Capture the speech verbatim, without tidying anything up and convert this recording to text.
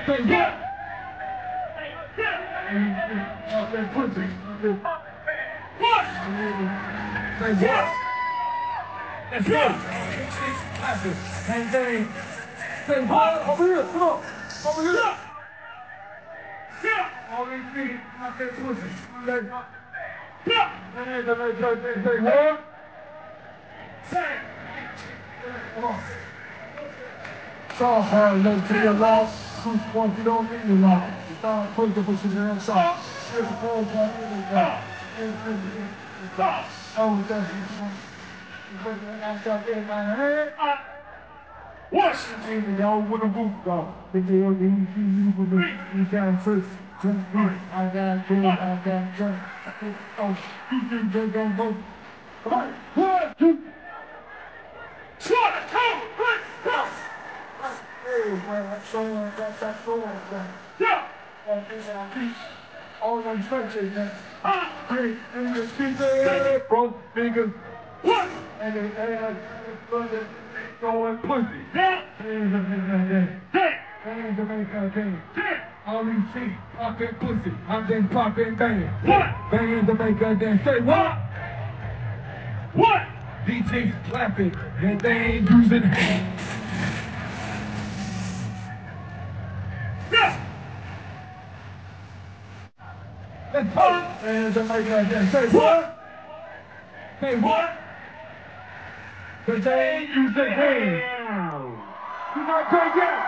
Say what? I've been pussy. What? Say what? Let's go. And then, say what? Over here, come on. Over here. All these feet, I've been pussy. Let's go. And then, say what? Say. Come on. So hard, look to your left. Who's one you don't need your left. Start putting push your hands up. Here's the whole part of the guy. Oh, that's it. What? Y'all with a roof go. They say, oh, you see, with the you can't first. Just do it. I got to, I got to. Oh, you think they don't go? Come on. One, two. Shut it, come, let's go. Hey, man, that's so, that's that so, yeah. All my churches, man. Hey, and the pizza, bro, niggas. What? And they, and they, going pussy. Yeah. And the Jamaica thing. All these chicks popping pussy. I'm just popping bang. What? Bang Jamaica then say what? What? These chicks clapping and they ain't using hands. Yeah. Let's pop. And Jamaica then say what? Say what? But they ain't using hands. You not take it.